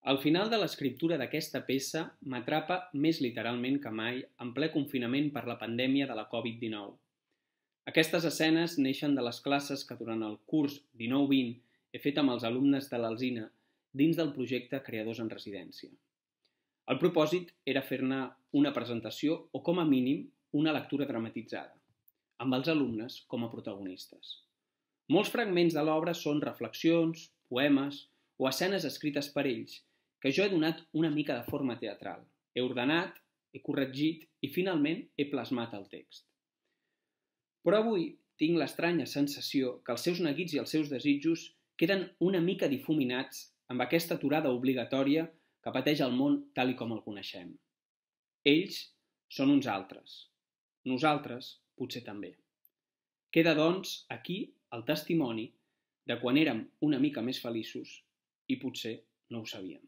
Al final de l'escriptura d'aquesta peça m'atrapa més literalment que mai en ple confinament per la pandèmia de la Covid-19. Aquestes escenes neixen de les classes que durant el curs 19-20 he fet amb els alumnes de l'Alzina dins del projecte Creadors en Residència. El propòsit era fer-ne una presentació o, com a mínim, una lectura dramatitzada, amb els alumnes com a protagonistes. Molts fragments de l'obra són reflexions, poemes o escenes escrites per ells, que jo he donat una mica de forma teatral. He ordenat, he corregit i finalment he plasmat el text. Però avui tinc l'estranya sensació que els seus neguits i els seus desitjos queden una mica difuminats amb aquesta aturada obligatòria que pateix el món tal i com el coneixem. Ells són uns altres. Nosaltres potser també. Queda, doncs, aquí el testimoni de quan érem una mica més feliços i potser no ho sabíem.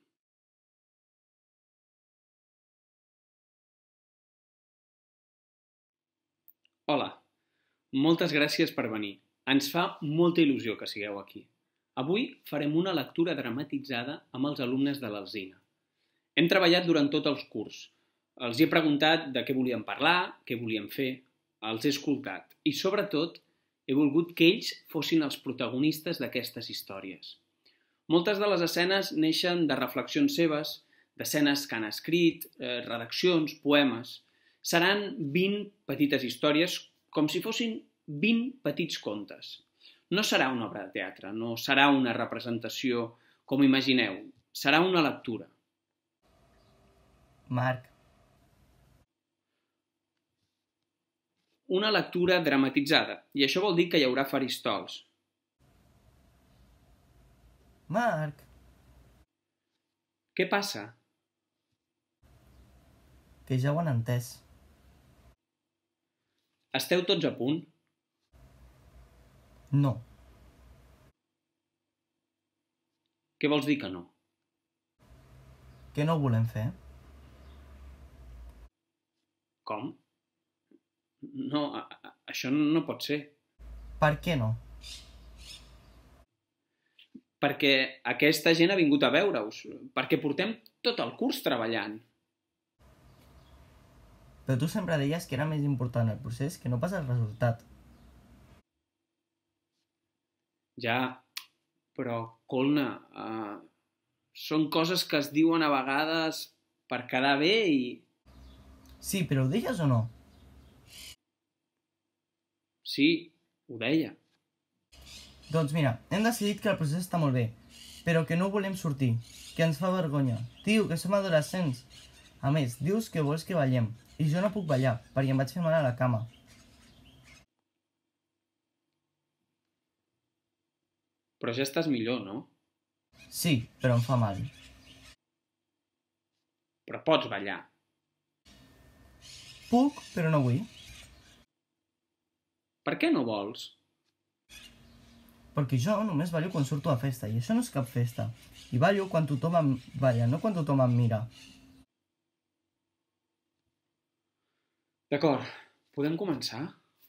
Hola, moltes gràcies per venir. Ens fa molta il·lusió que sigueu aquí. Avui farem una lectura dramatitzada amb els alumnes de l'Alzina. Hem treballat durant tot el curs. Els he preguntat de què volien parlar, què volien fer, els he escoltat i, sobretot, he volgut que ells fossin els protagonistes d'aquestes històries. Moltes de les escenes neixen de reflexions seves, d'escenes que han escrit, redaccions, poemes. Seran 20 petites històries com si fossin 20 petits contes. No serà una obra de teatre, no serà una representació com imagineu, serà una lectura. Marc. Una lectura dramatitzada, i això vol dir que hi haurà faristols. Marc. Què passa? Que ja ho han entès. Esteu tots a punt? No. Què vols dir que no? Què no volem fer? Com? No, això no pot ser. Per què no? Perquè aquesta gent ha vingut a veure-us, perquè portem tot el curs treballant. Però tu sempre deies que era més important el procés que no pas el resultat. Ja, però, Colna, són coses que es diuen a vegades per quedar bé i... Sí, però ho deies o no? Sí, ho deia. Doncs mira, hem decidit que el procés està molt bé, però que no volem sortir, que ens fa vergonya. Tio, que som adolescents. A més, dius que vols que ballem, i jo no puc ballar, perquè em vaig fer mal a la cama. Però ja estàs millor, no? Sí, però em fa mal. Però pots ballar. Puc, però no vull. Per què no vols? Perquè jo només ballo quan surto a festa, i això no és cap festa. I ballo quan tothom em balla, no quan tothom em mira. D'acord, podem començar?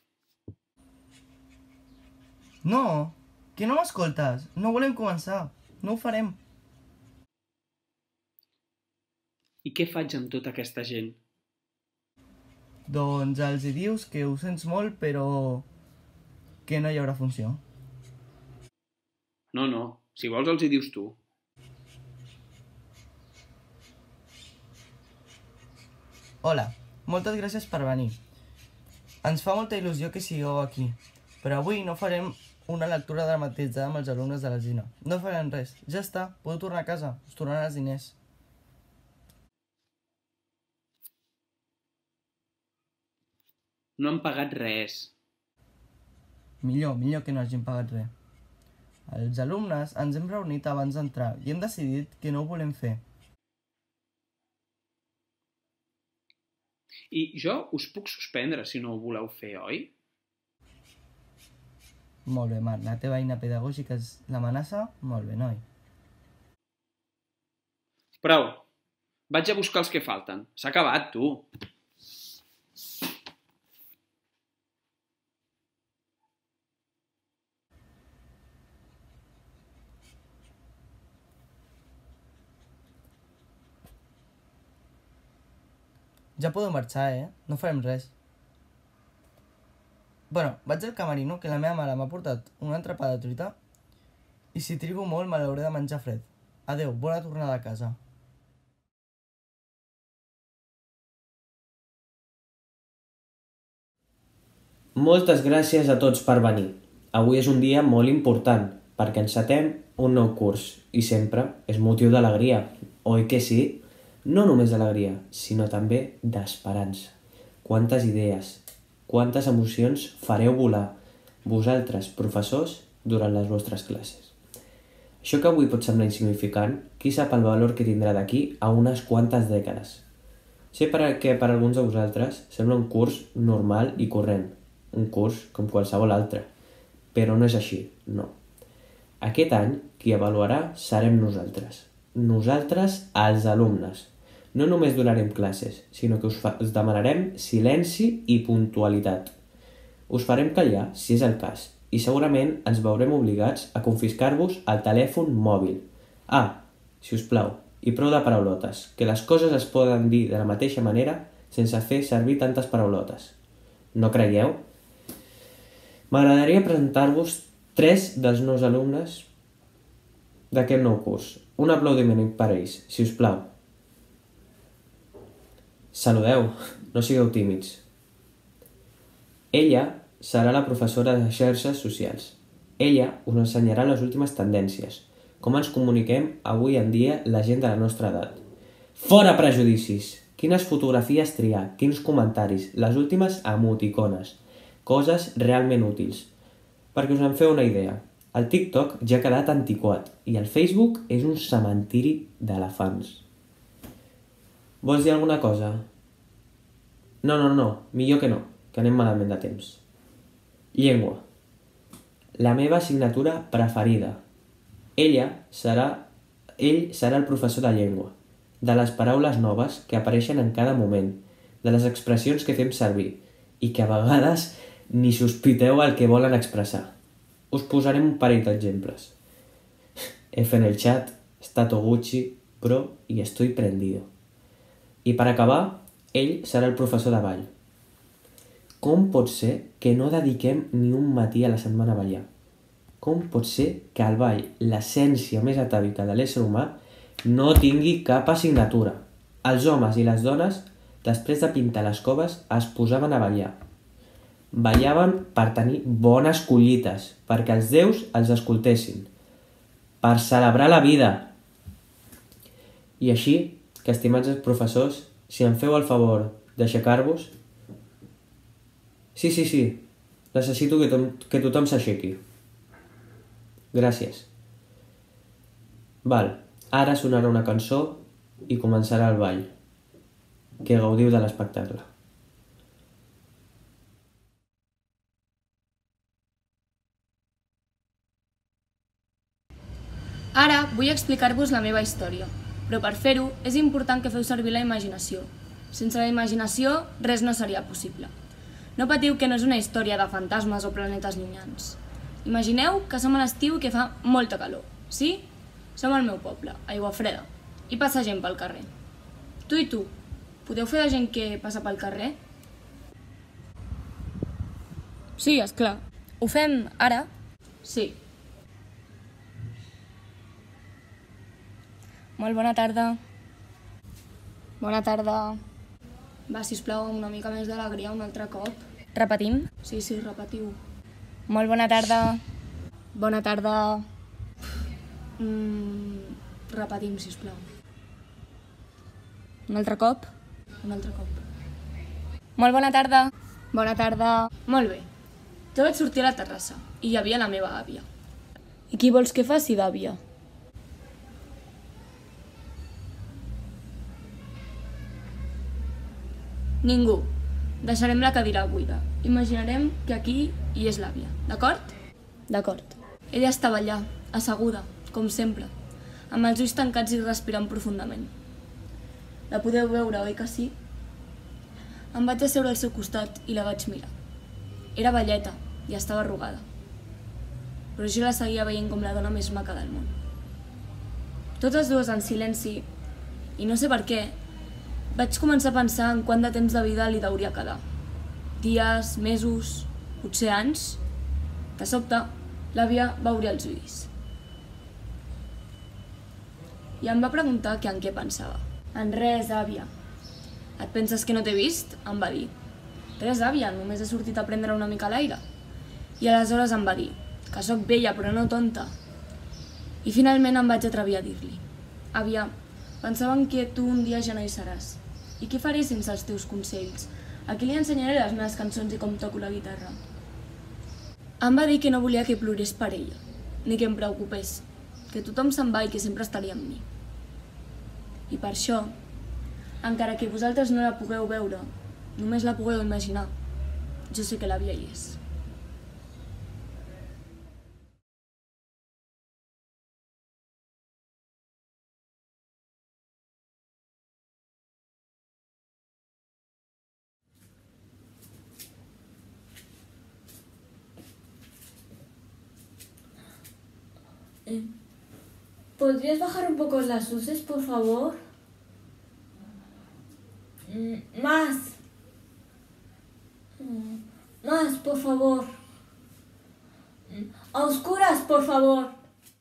No, que no m'escoltes. No volem començar. No ho farem. I què faig amb tota aquesta gent? Doncs els hi dius que ho sents molt, però que no hi haurà funció. No, si vols els hi dius tu. Hola, moltes gràcies per venir. Ens fa molta il·lusió que sigueu aquí, però avui no farem una lectura dramatitzada amb els alumnes de l'Alzina. No farem res. Ja està, podeu tornar a casa. Us tornaran els diners. No han pagat res. Millor que no hagin pagat res. Els alumnes ens hem reunit abans d'entrar i hem decidit que no ho volem fer. I jo us puc suspendre si no ho voleu fer, oi? Molt bé, Marc. La teva eina pedagògica és l'amenaça? Molt bé, noi. Prou. Vaig a buscar els que falten. S'ha acabat, tu. Ja podeu marxar, No farem res. Bueno, vaig al camerino, que la meva mare m'ha portat un entrepà de truita i si trigo molt me l'hauré de menjar fred. Adeu, bona tornada a casa. Moltes gràcies a tots per venir. Avui és un dia molt important perquè encetem un nou curs i sempre és motiu d'alegria, oi que sí? No només d'alegria, sinó també d'esperança. Quantes idees, quantes emocions fareu volar vosaltres, professors, durant les vostres classes. Això que avui pot semblar insignificant, qui sap el valor que tindrà d'aquí a unes quantes dècades. Sé que per a alguns de vosaltres sembla un curs normal i corrent, un curs com qualsevol altre, però no és així, no. Aquest any qui avaluarà serem nosaltres. Nosaltres, els alumnes. No només donarem classes, sinó que us demanarem silenci i puntualitat. Us farem callar, si és el cas, i segurament ens veurem obligats a confiscar-vos el telèfon mòbil. Si us plau, i prou de paraulotes, que les coses es poden dir de la mateixa manera sense fer servir tantes paraulotes. No creieu? M'agradaria presentar-vos 3 dels nous alumnes d'aquest nou curs. Un aplaudiment per ells, si us plau. Saludeu, no sigueu tímids. Ella serà la professora de xarxes socials. Ella us ensenyarà les últimes tendències, com ens comuniquem avui en dia la gent de la nostra edat. Fora prejudicis! Quines fotografies triar, quins comentaris, les últimes emoticones, coses realment útils. Perquè us en feu una idea, el TikTok ja ha quedat antiquat i el Facebook és un cementiri d'elefants. Vols dir alguna cosa? No, millor que no, que anem malament de temps. Llengua. La meva assignatura preferida. Ell serà el professor de llengua, de les paraules noves que apareixen en cada moment, de les expressions que fem servir i que a vegades ni sospiteu el que volen expressar. Us posarem un parell d'exemples. F en el chat, stato Gucci, pro y estoy prendido. I per acabar, ell serà el professor de ball. Com pot ser que no dediquem ni un matí a la setmana a ballar? Com pot ser que el ball, l'essència més atàvica de l'ésser humà, no tingui cap assignatura? Els homes i les dones, després de pintar les coves, es posaven a ballar. Ballaven per tenir bones collites, perquè els déus els escoltessin, per celebrar la vida. I així, que estimats professors, si em feu el favor d'aixecar-vos... Sí, necessito que tothom s'aixequi. Gràcies. Ara sonarà una cançó i començarà el ball. Que gaudiu de l'espectacle. Ara vull explicar-vos la meva història, però per fer-ho és important que feu servir la imaginació. Sense la imaginació res no seria possible. No patiu que no és una història de fantasmes o planetes llunyans. Imagineu que som a l'estiu i que fa molta calor, sí? Som al meu poble, a Aiguafreda, i passa gent pel carrer. Tu i tu, podeu fer de gent que passa pel carrer? Sí, esclar. Ho fem ara? Sí. Molt bona tarda. Bona tarda. Va, sisplau, amb una mica més d'alegria un altre cop. Repetim? Sí, repetiu. Molt bona tarda. Bona tarda. Repetim, sisplau. Un altre cop? Un altre cop. Molt bona tarda. Bona tarda. Molt bé. Jo vaig sortir a la terrassa i hi havia la meva àvia. I qui vols que faci d'àvia? Ningú. Deixarem la cadira buida. Imaginarem que aquí hi és l'àvia, d'acord? D'acord. Ella estava allà, asseguda, com sempre, amb els ulls tancats i respirant profundament. La podeu veure, oi que sí? Em vaig asseure al seu costat i la vaig mirar. Era velleta i estava arrugada. Però jo la seguia veient com la dona més maca del món. Totes dues en silenci, i no sé per què, Vaig començar a pensar en quant de temps de vida li hauria quedar. Dies, mesos, potser anys. De sobte, l'àvia va obrir els ulls. I em va preguntar que en què pensava. En res, àvia. Et penses que no t'he vist? Em va dir. Res, àvia, només he sortit a prendre una mica l'aire. I aleshores em va dir que sóc vella però no tonta. I finalment em vaig atrevir a dir-li: àvia, pensaven que tu un dia ja no hi seràs. I què faré sense els teus consells? A qui li ensenyaré les meves cançons i com toco la guitarra? Em va dir que no volia que plorés per ella, ni que em preocupés, que tothom se'n va i que sempre estaria amb mi. I per això, encara que vosaltres no la pugueu veure, només la pugueu imaginar, jo sé que l'àvia hi és. ¿Podrías bajar un poco las luces, por favor? Más. Más, por favor. A oscuras, por favor.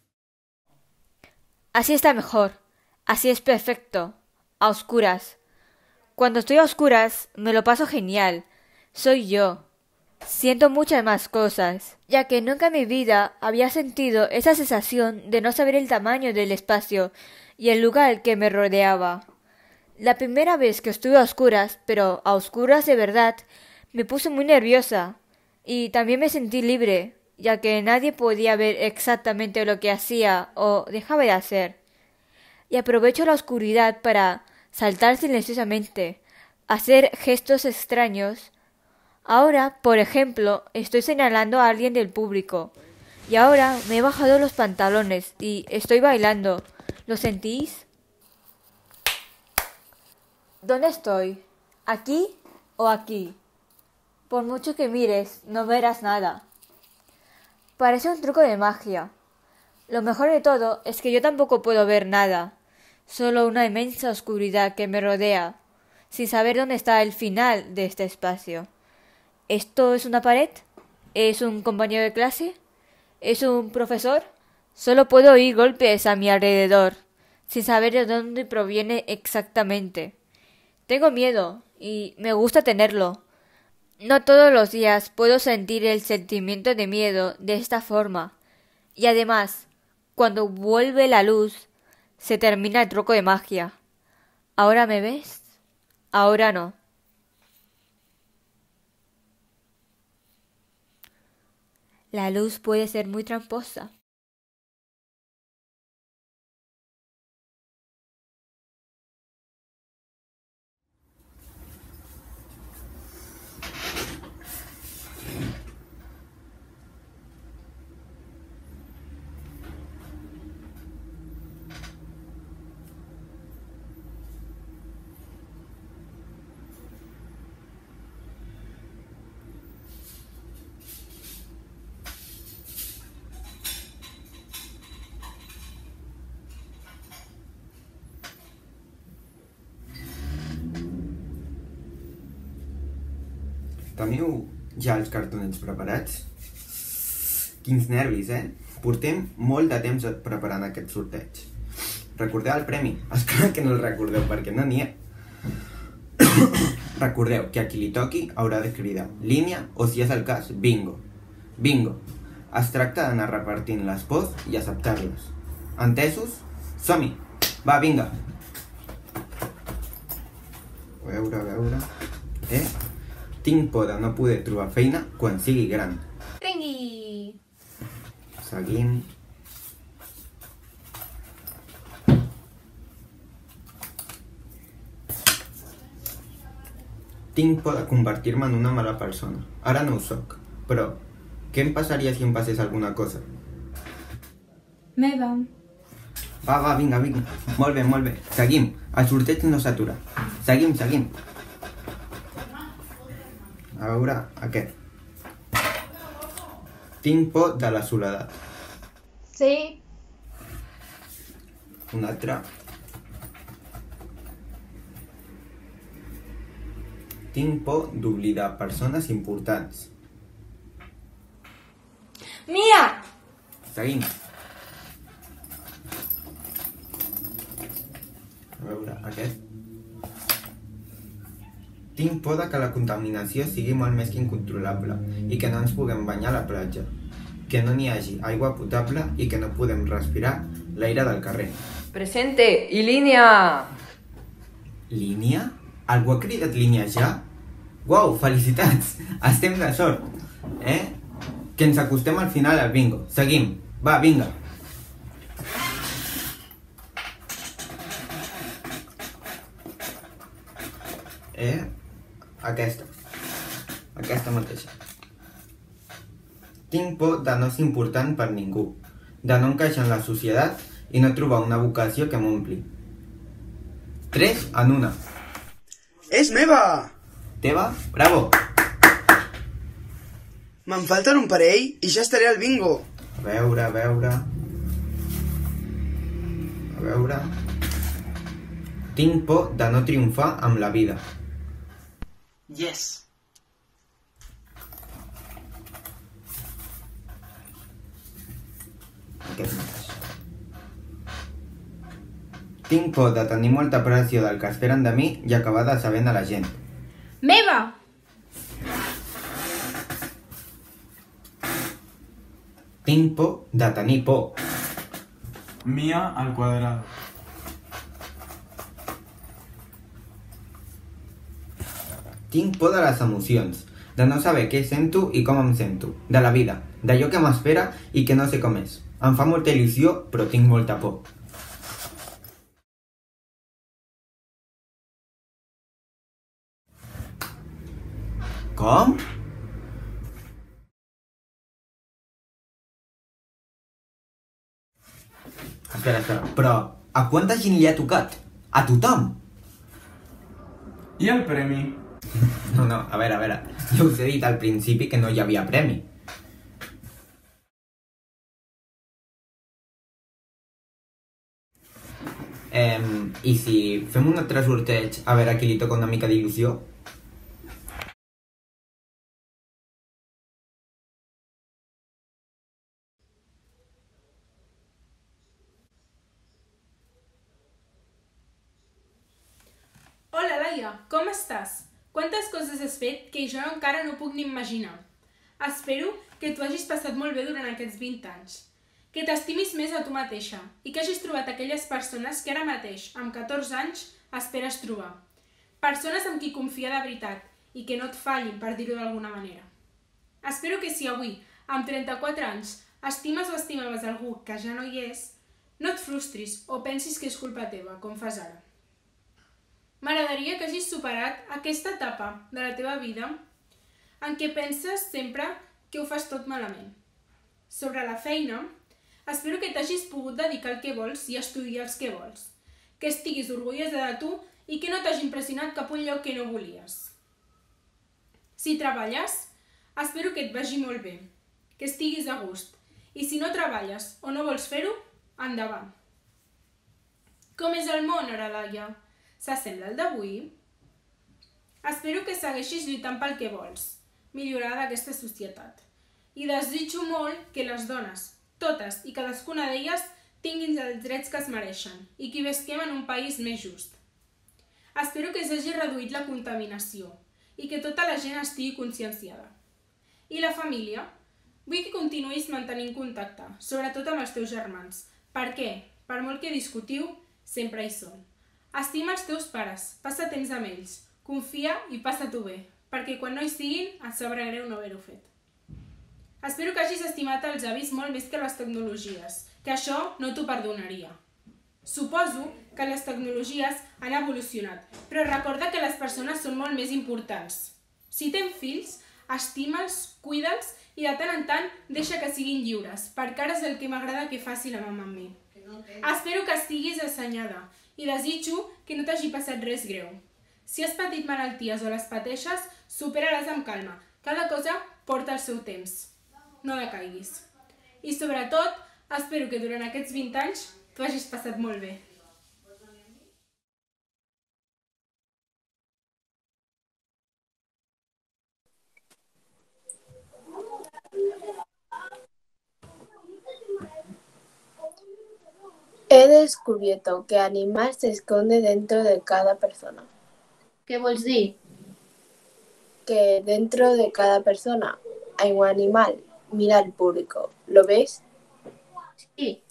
Así está mejor. Así es perfecto. A oscuras. Cuando estoy a oscuras, me lo paso genial. Soy yo. Siento muchas más cosas, ya que nunca en mi vida había sentido esa sensación de no saber el tamaño del espacio y el lugar que me rodeaba. La primera vez que estuve a oscuras, pero a oscuras de verdad, me puse muy nerviosa y también me sentí libre, ya que nadie podía ver exactamente lo que hacía o dejaba de hacer. Y aprovecho la oscuridad para saltar silenciosamente, hacer gestos extraños. Ahora, por ejemplo, estoy señalando a alguien del público. Y ahora me he bajado los pantalones y estoy bailando. ¿Lo sentís? ¿Dónde estoy? ¿Aquí o aquí? Por mucho que mires, no verás nada. Parece un truco de magia. Lo mejor de todo es que yo tampoco puedo ver nada. Solo una inmensa oscuridad que me rodea, sin saber dónde está el final de este espacio. ¿Esto es una pared? ¿Es un compañero de clase? ¿Es un profesor? Solo puedo oír golpes a mi alrededor, sin saber de dónde proviene exactamente. Tengo miedo, y me gusta tenerlo. No todos los días puedo sentir el sentimiento de miedo de esta forma. Y además, cuando vuelve la luz, se termina el truco de magia. ¿Ahora me ves? Ahora no. La luz puede ser muy tramposa. Teniu ja els cartonets preparats? Quins nervis, Portem molt de temps preparant aquest sorteig. Recordeu el premi? Esclar que no el recordeu perquè no n'hi ha. Recordeu que a qui li toqui haurà de cridar línia o, si és el cas, bingo. Bingo. Es tracta d'anar repartint les pors i acceptar-les. Entesos? Som-hi! Va, vinga! A veure... Tinc por de no poder trobar feina quan sigui gran. Vingui! Seguim. Tinc por de convertir-me en una mala persona. Ara no ho soc, però què em passaria si em passés alguna cosa? Meva. Va, vinga. Molt bé. Seguim. El sorteig no s'atura. Seguim. A veure, aquest. Tinc por de la soledat. Sí. Un altre. Tinc por d'oblidar persones importants. Mira! Seguim. A veure, aquest. Tinc por de que la contaminació sigui molt més que incontrolable i que no ens puguem banyar a la platja, que no n'hi hagi aigua potable i que no podem respirar l'aire del carrer. Presente! I línia! Línia? Algú ha cridat línia ja? Uau, felicitats! Estem de sort! Que ens acostem al final al bingo. Seguim. Va, vinga. Aquesta mateixa. Tinc por de no ser important per ningú, de no encaixar en la societat i no trobar una vocació que m'ompli. 3 en 1. És meva! Teva? Bravo! Me'n falten un parell i ja estaré al bingo. A veure... Tinc por de no triomfar amb la vida. Yes! Aquest mateix. Tinc por de tenir molta pressió del que esperen de mi i acabar decebent a la gent. Meva! Tinc por de tenir por. Mia al quadrado. Tinc por de les emocions, de no saber què sento i com em sento, de la vida, d'allò que m'espera i que no sé com és. Em fa molta il·lusió, però tinc molta por. Com? Espera, però a quanta gent li ha tocat? A tothom? I el premi? No, a veure, ja us he dit al principi que no hi havia premi. I si fem un altre sorteig a veure a qui li toca una mica d'il·lusió? Hola, Laia, com estàs? Quantes coses has fet que jo encara no puc ni imaginar. Espero que t'ho hagis passat molt bé durant aquests 20 anys. Que t'estimis més a tu mateixa i que hagis trobat aquelles persones que ara mateix, amb 14 anys, esperes trobar. Persones amb qui confiar de veritat i que no et fallin, per dir-ho d'alguna manera. Espero que si avui, amb 34 anys, estimes o estimaves algú que ja no hi és, no et frustris o pensis que és culpa teva, com fas ara. M'agradaria que hagis superat aquesta etapa de la teva vida en què penses sempre que ho fas tot malament. Sobre la feina, espero que t'hagis pogut dedicar al que vols i estudiar els que vols, que estiguis orgullosa de tu i que no t'hagi impressionat cap un lloc que no volies. Si treballes, espero que et vagi molt bé, que estiguis a gust, i si no treballes o no vols fer-ho, endavant. Com és el món ara, Laia? S'assembla al d'avui? Espero que segueixis lluitant pel que vols, millorar d'aquesta societat. I desitjo molt que les dones, totes i cadascuna d'elles, tinguin els drets que es mereixen i que visquem en un país més just. Espero que s'hagi reduït la contaminació i que tota la gent estigui conscienciada. I la família? Vull que continuïs mantenint contacte, sobretot amb els teus germans. Per què? Per molt que discutiu, sempre hi són. Estima els teus pares, passa temps amb ells, confia i passa-t'ho bé, perquè quan no hi siguin et sabrà greu no haver-ho fet. Espero que hagis estimat els avis molt més que les tecnologies, que això no t'ho perdonaria. Suposo que les tecnologies han evolucionat, però recorda que les persones són molt més importants. Si tens fills, estima'ls, cuida'ls i de tant en tant deixa que siguin lliures, perquè ara és el que m'agrada que faci la mama amb mi. Espero que estiguis assenyada i desitjo que no t'hagi passat res greu. Si has patit malalties o les pateixes, supera-les amb calma. Cada cosa porta el seu temps. No decaiguis. I sobretot, espero que durant aquests 20 anys t'ho hagis passat molt bé. He descubierto que animal se esconde dentro de cada persona. Què vols dir? Que dentro de cada persona hay un animal. Mira el público. ¿Lo ves? Sí.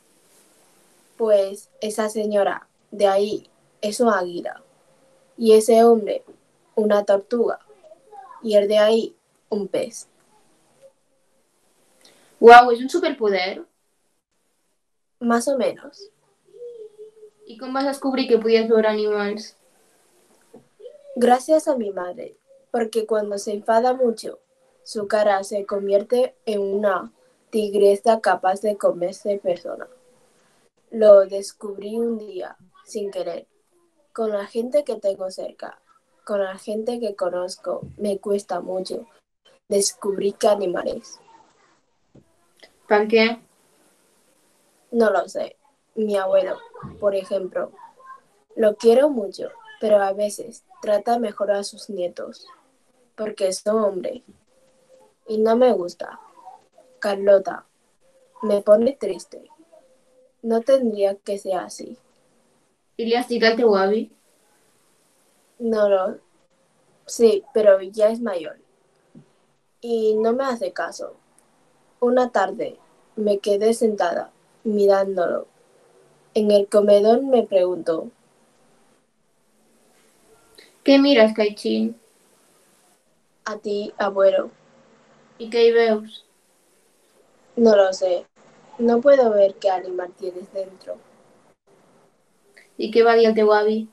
Pues esa señora de ahí es una águila. Y ese hombre, una tortuga. Y el de ahí, un pez. Uau, és un superpoder? Más o menos. I com vas descobrir que podies veure animals? Gracias a mi madre, porque cuando se enfada mucho, su cara se convierte en una tigresa capaz de comerse personas. Lo descubrí un día, sin querer, con la gente que tengo cerca, con la gente que conozco. Me cuesta mucho descubrir qué animales. Per què? No lo sé. Mi abuelo, por ejemplo, lo quiero mucho, pero a veces trata mejor a sus nietos, porque son hombres. Y no me gusta. Carlota, me pone triste. No tendría que ser así. I li has dit al teu avi? No lo... Sí, pero ya es mayor. Y no me hace caso. Una tarde me quedé sentada mirándolo. En el comedor me preguntó: Què mires, Caixin? a ti, abuelo. I què hi veus? No lo sé. No puedo ver qué animal tienes dentro. I què va dir el teu avi?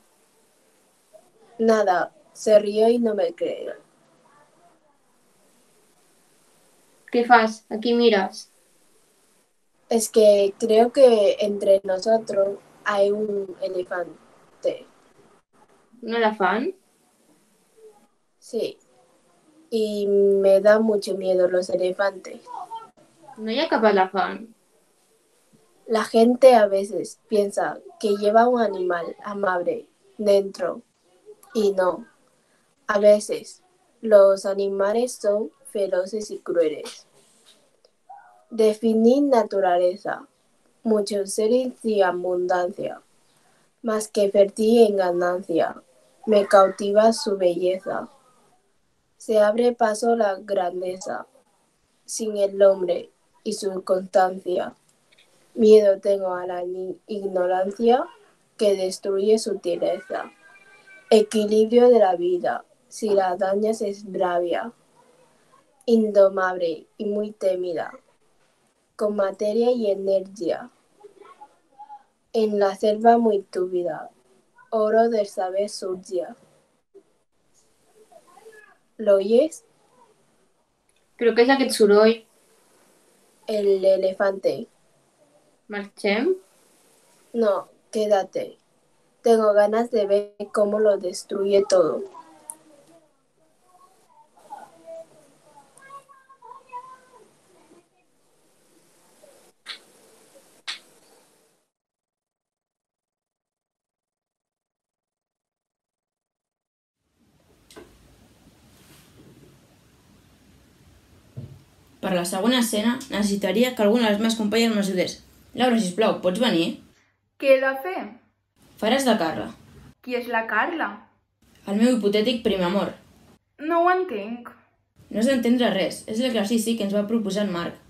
Nada. Se rió y no me creyó. Què fas? A qui mires? Es que creo que entre nosotros hay un elefante. Un elefant? Sí. Y me da mucho miedo los elefantes. No hi ha cap elefant. La gente a veces piensa que lleva un animal amable dentro. Y no. A veces los animales son feroces y crueles. Definir naturaleza, mucho ser y abundancia, más que fértil en ganancia, me cautiva su belleza. Se abre paso la grandeza, sin el hombre y su constancia. Miedo tengo a la ignorancia que destruye sutileza. Equilibrio de la vida, si la dañas es bravia, indomable y muy temida, con materia y energía. En la selva muy túbida, oro del saber surgía. ¿Lo oyes? Però què és aquest soroll? El elefante. Marxem? No, quédate. Tengo ganas de ver cómo lo destruye todo. Per la segona escena, necessitaria que alguna de les meves companyes m'ajudés. Laura, sisplau, pots venir? Què he de fer? Faràs de Carla, Qui és la Carla? el meu hipotètic primer amor. No ho entenc. No has d'entendre res, és l'exercici que ens va proposar en Marc.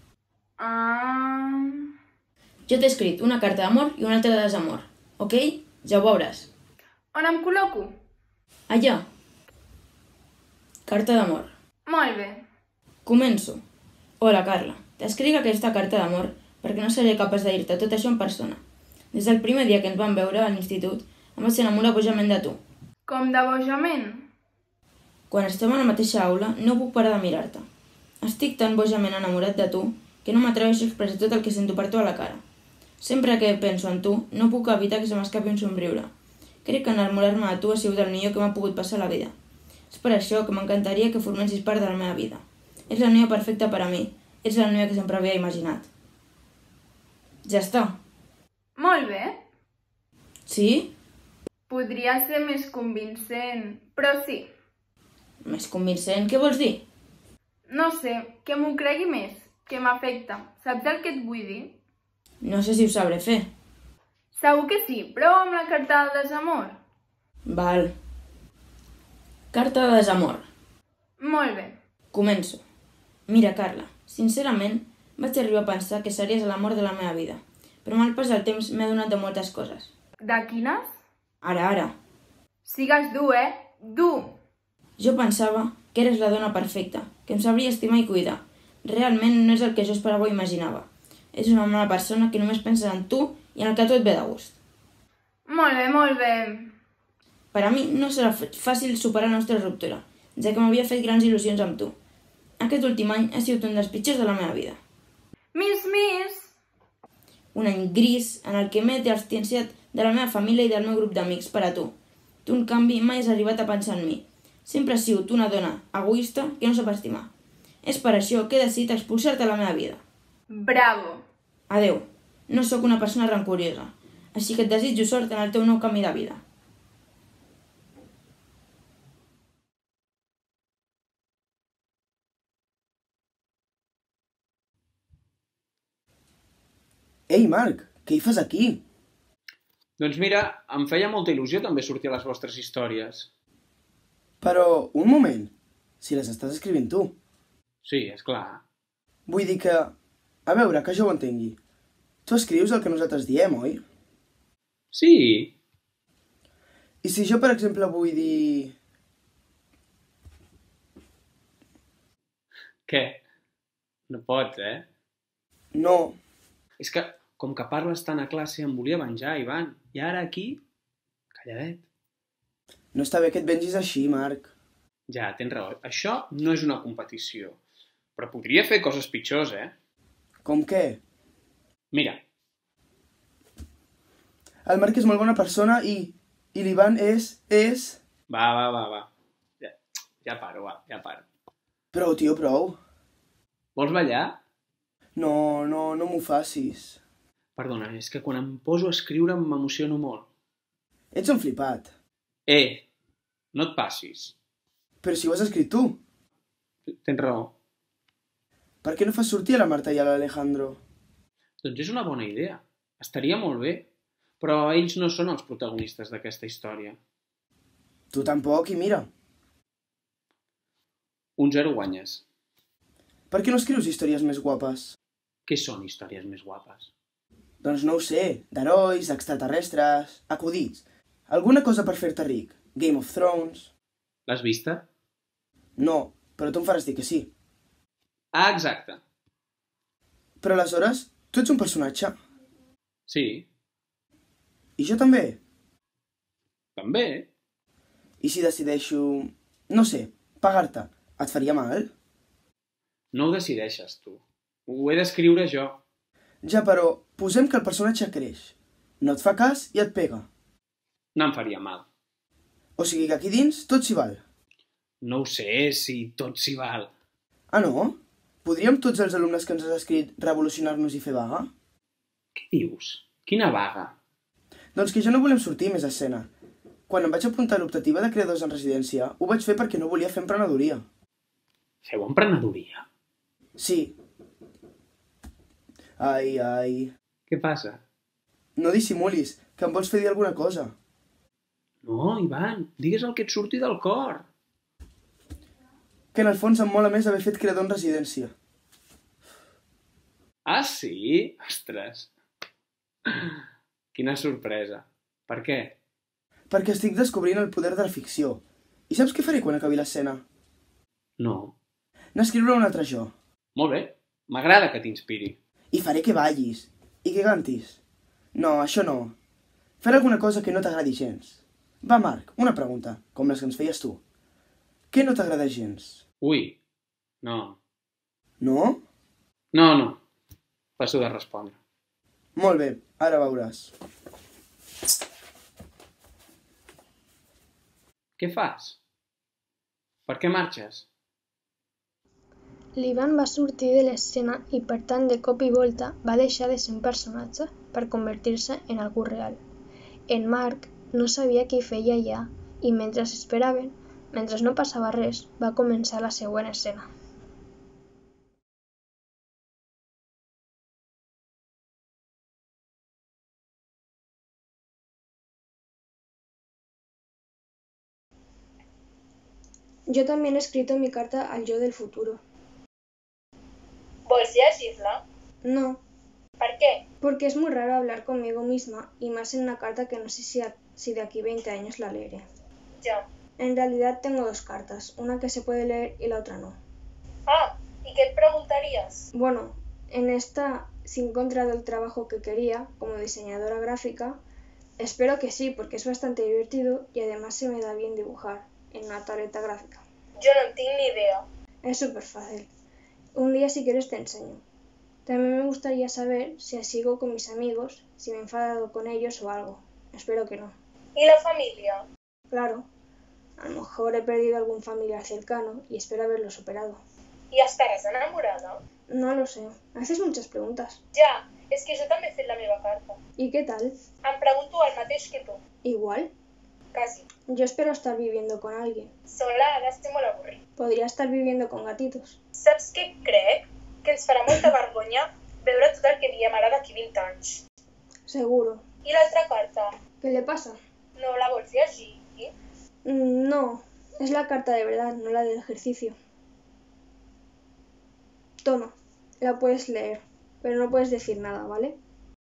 Jo t'he escrit una carta d'amor i una altra de desamor, ok? Ja ho veuràs. On em col·loco? Allà. Carta d'amor. Molt bé. Començo. Hola, Carla. T'escric aquesta carta d'amor perquè no seré capaç de dir-te tot això en persona. Des del primer dia que ens vam veure a l'institut, em vaig enamorar bojament de tu. Com de bojament? Quan estem a la mateixa aula, no puc parar de mirar-te. Estic tan bojament enamorat de tu que no m'atreveixo a expressar tot el que sento per tu a la cara. Sempre que penso en tu, no puc evitar que se m'escapi un somriure. Crec que enamorar-me de tu ha sigut el millor que m'ha pogut passar a la vida. És per això que m'encantaria que formessis part de la meva vida. Ets la noia perfecta per a mi. Ets la noia que sempre havia imaginat. Ja està. Molt bé. Sí? Podria ser més convincent, però sí. Més convincent? Què vols dir? No sé, que m'ho cregui més, que m'afecta. Saps el que et vull dir? No sé si ho sabré fer. Segur que sí. Prova amb la carta del desamor. Val. Carta de desamor. Molt bé. Començo. Mira, Carla, sincerament, vaig arribar a pensar que series l'amor de la meva vida, però amb el pas del temps m'he adonat de moltes coses. De quines? Ara. Sigues dur, Dur! Jo pensava que eres la dona perfecta, que em sabria estimar i cuidar. Realment no és el que jo esperava o imaginava. Ets una mala persona que només pensa en tu i en el que tot ve de gust. Molt bé, molt bé. Per a mi no serà fàcil superar la nostra ruptura, ja que m'havia fet grans il·lusions amb tu. Aquest últim any ha sigut un dels pitjors de la meva vida. Miss! Un any gris en el que m'he distanciat de la meva família i del meu grup d'amics per a tu. Tu, en canvi, mai has arribat a pensar en mi. Sempre has sigut una dona egoista que no sap estimar. És per això que he decidit expulsar-te a la meva vida. Bravo! Adeu. No sóc una persona rancuriosa, així que et desitjo sort en el teu nou camí de vida. Ei, Marc, què hi fas aquí? Doncs mira, em feia molta il·lusió també sortir a les vostres històries. Però, un moment, si les estàs escrivint tu. Sí, és clar. Vull dir que... A veure, que jo ho entengui. Tu escrius el que nosaltres diem, oi? Sí. I si jo, per exemple, vull dir... Què? No pots, No. És que, com que parles tant a classe, em volia venjar, Ivan. I ara aquí, calladet. No està bé que et vengis així, Marc. Ja, tens raó. Això no és una competició. Però podria fer coses pitjors, Com què? Mira. El Marc és molt bona persona i l'Ivan és... Va. Ja paro, ja paro. Prou, tio, prou. Vols ballar? No m'ho facis. Perdona, és que quan em poso a escriure m'emociono molt. Ets un flipat. No et passis. Però si ho has escrit tu. Tens raó. Per què no fas sortir a la Marta i a l'Alejandro? Doncs és una bona idea. Estaria molt bé. Però ells no són els protagonistes d'aquesta història. Tu tampoc, i mira. 1-0 guanyes. Per què no escrius històries més guapes? Què són històries més guapes? Doncs no ho sé. D'herois, extraterrestres, acudits. Alguna cosa per fer-te ric. Game of Thrones... L'has vista? No, però tu em faràs dir que sí. Ah, exacte. Però aleshores, tu ets un personatge. Sí. I jo també. També. I si decideixo, no sé, pagar-te, et faria mal? No ho decideixes, tu. Ho he d'escriure jo. Ja, però posem que el personatge creix. No et fa cas i et pega. No em faria mal. O sigui que aquí dins tot s'hi val. No ho sé, si tot s'hi val. Ah, no? Podríem tots els alumnes que ens has escrit revolucionar-nos i fer vaga? Què dius? Quina vaga? Doncs que ja no volem sortir més a escena. Quan em vaig apuntar a l'optativa de creadors en residència, ho vaig fer perquè no volia fer emprenedoria. Feu emprenedoria? Sí. Ai. Què passa? No dissimulis, que em vols fer dir alguna cosa. No, Ivan, digues el que et surti del cor. Que en el fons em mola més haver fet creador en residència. Ah, sí? Ostres. Quina sorpresa. Per què? Perquè estic descobrint el poder de la ficció. I saps què faré quan acabi l'escena? No. N'escriure un altre jo. Molt bé. M'agrada que t'inspiri. I faré que ballis. I que cantis. No, això no. Fer alguna cosa que no t'agradi gens. Va, Marc, una pregunta, com les que ens feies tu. Què no t'agrada gens? Ui, no. No? No. Passo de respondre. Molt bé, ara veuràs. Què fas? Per què marxes? L'Ivan va sortir de l'escena i per tant de cop i volta va deixar de ser un personatge per convertir-se en algú real. En Marc no sabia què hi feia allà i mentre esperaven, mentre no passava res, va començar la següent escena. Yo también he escrito mi carta al yo del futuro. ¿Vols llegir-la? No. ¿Per qué? Porque es muy raro hablar conmigo misma y más en una carta que no sé si de aquí 20 años la leeré. Ya. En realidad tengo dos cartas, una que se puede leer y la otra no. Ah, ¿y qué et preguntaries? Bueno, en esta, si he encontrado el trabajo que quería como diseñadora gráfica, espero que sí, porque es bastante divertido y además se me da bien dibujar en una tableta gráfica. Jo no en tinc ni idea. Es súper fácil. Un día si quieres te enseño. También me gustaría saber si sigo con mis amigos, si me he enfadado con ellos o algo. Espero que no. ¿Y la familia? Claro. A lo mejor he perdido algún familiar cercano y espero haberlo superado. ¿Y estaràs enamorada? No lo sé. Haces muchas preguntas. Ja, és que jo també he fet la meva carta. ¿Y qué tal? Em pregunto el mateix que tu. ¿Igual? Quasi. Yo espero estar viviendo con alguien. Sola ara estic molt avorrit. Podría estar viviendo con gatitos. Saps què crec? Que ens farà molta vergonya veure tot el que diem ara d'aquí 20 anys. Seguro. I l'altra carta? ¿Qué le pasa? No la vols llegir? No, es la carta de verdad, no la del ejercicio. Toma, la puedes leer, pero no puedes decir nada, ¿vale?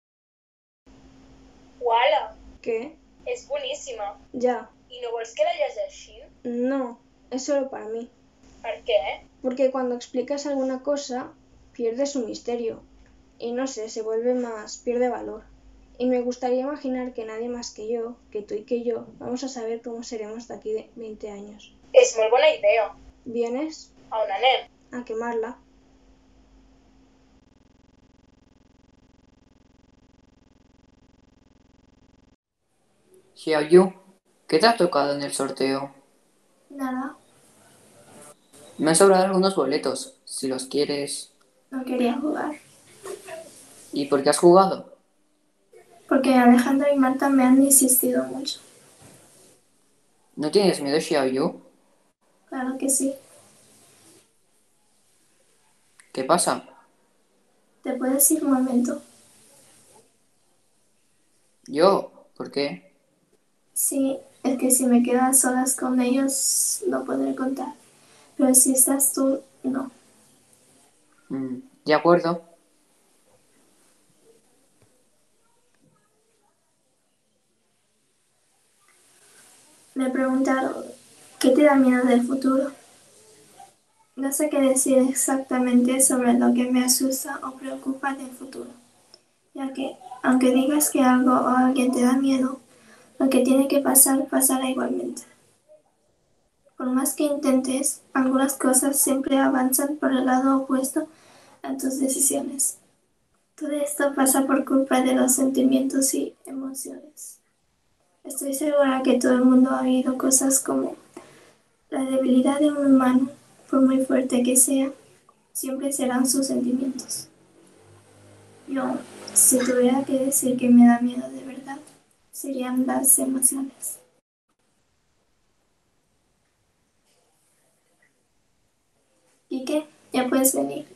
Uala! ¿Qué? És boníssima. Ya. I no vols que la llegeixi? No, es solo para mí. ¿Per què? Porque cuando explicas alguna cosa, pierde su misterio. Y no sé, se vuelve más, pierde valor. Y me gustaría imaginar que nadie más que yo, que tú y que yo, vamos a saber cómo seremos de aquí de 20 años. És molt bona idea. ¿Vienes? A on anem? A quemarla. Xiaoyu, ¿qué te ha tocado en el sorteo? Nada, Me han sobrado algunos boletos, si los quieres. no quería jugar. ¿Y por qué has jugado? Porque Alejandro y Marta me han insistido mucho. ¿No tienes miedo, Xiaoyu? Claro que sí. ¿Qué pasa? ¿Te puedes ir un momento? ¿Yo? ¿Por qué? Sí, es que si me quedo a solas con ellos no podré contar. Pero si estás tú, no. De acuerdo. Me preguntaron, ¿qué te da miedo del futuro? No sé qué decir exactamente sobre lo que me asusta o preocupa del futuro, ya que, aunque digas que algo o alguien te da miedo, lo que tiene que pasar, pasará igualmente. Por más que intentes, algunas cosas siempre avanzan por el lado opuesto a tus decisiones. Todo esto pasa por culpa de los sentimientos y emociones. Estoy segura que todo el mundo ha oído cosas como la debilidad de un humano, por muy fuerte que sea, siempre serán sus sentimientos. Yo, si tuviera que decir que me da miedo de verdad, serían las emociones. ¿Y qué? Ya puedes venir.